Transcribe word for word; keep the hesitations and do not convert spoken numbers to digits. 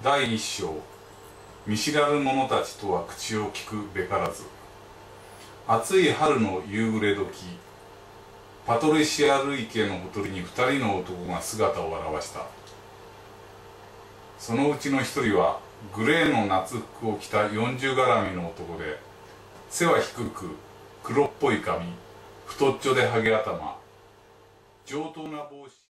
だいいっ章、見知らぬ者たちとは口を聞くべからず。暑い春の夕暮れ時、パトリシア類家のほとりに二人の男が姿を現した。そのうちの一人はグレーの夏服を着た四十絡みの男で、背は低く黒っぽい髪、太っちょでハゲ頭、上等な帽子。